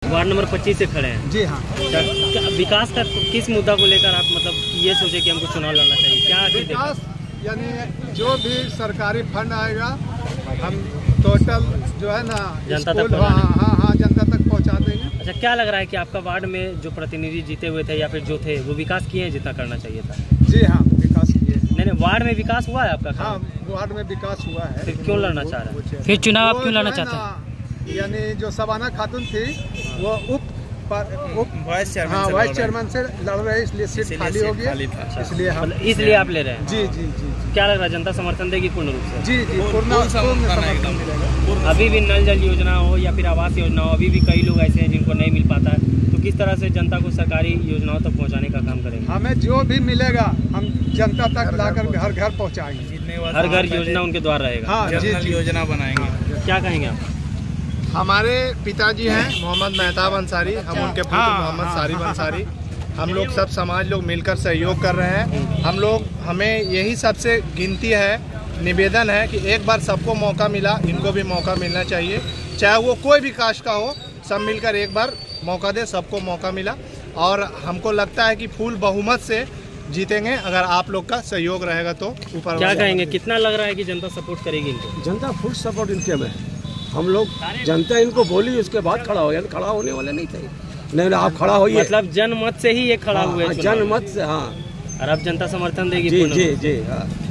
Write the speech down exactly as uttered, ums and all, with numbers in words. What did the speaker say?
Ward number पच्चीस से खड़े हैं। जी हाँ। क्या, क्या विकास का किस मुद्दा को लेकर आप मतलब ये सोचे कि हमको चुनाव लड़ना चाहिए? क्या विकास यानी जो भी सरकारी फंड आएगा हम टोटल जो है ना जनता तक हाँ हाँ हाँ जनता तक पहुँचा देंगे। अच्छा, क्या लग रहा है कि आपका वार्ड में जो प्रतिनिधि जीते हुए थे या फिर जो थे वो विकास किए हैं जितना करना चाहिए था? जी हाँ, विकास किए। नहीं नहीं, वार्ड में विकास हुआ है आपका? हाँ, वार्ड में विकास हुआ है। फिर क्यों लड़ना चाह रहे हैं? फिर चुनाव आप क्यों लड़ना चाहते हैं? यानी जो सबाना खातून थी वो उप उप वाइस चेयरमैन हाँ वाइस चेयरमैन से लड़ रहे हैं, इसलिए सीट खाली हो गया, इसलिए हम इसलिए आप ले रहे हैं? जी जी जी। क्या लग रहा है, जनता समर्थन देगी पूर्ण रूप से? जी जी, पूर्ण समर्थन मिलेगा। अभी भी नल जल योजना हो या फिर आवास योजना हो, अभी भी कई लोग ऐसे हैं जिनको नहीं मिल पाता है, तो किस तरह से जनता को सरकारी योजनाओं तक पहुंचाने का काम करेंगे? हमें जो भी मिलेगा हम जनता तक लाकर घर घर पहुंचाएंगे। हर घर योजना उनके द्वारा रहेगा? हाँ जी जी, योजना बनाएंगे। क्या कहेंगे आप? हमारे पिताजी हैं मोहम्मद मेहताब अंसारी, हम उनके पुत्र मोहम्मद सारिब अंसारी, हम लोग सब समाज लोग मिलकर सहयोग कर रहे हैं। हम लोग हमें यही सबसे गिनती है, निवेदन है कि एक बार सबको मौका मिला, इनको भी मौका मिलना चाहिए, चाहे वो कोई भी कास्ट का हो, सब मिलकर एक बार मौका दे, सबको मौका मिला। और हमको लगता है कि फुल बहुमत से जीतेंगे अगर आप लोग का सहयोग रहेगा तो। ऊपर क्या कहेंगे, कितना लग रहा है कि जनता सपोर्ट करेगी इनको? जनता फुल सपोर्ट इनके में, हम लोग जनता इनको बोली उसके बाद खड़ा हो गया, खड़ा होने वाले नहीं थे। नहीं आप खड़ा होइए, मतलब जनमत से ही ये खड़ा हुए? जनमत से, हाँ। और अब जनता समर्थन देगी? जी जी जी हाँ।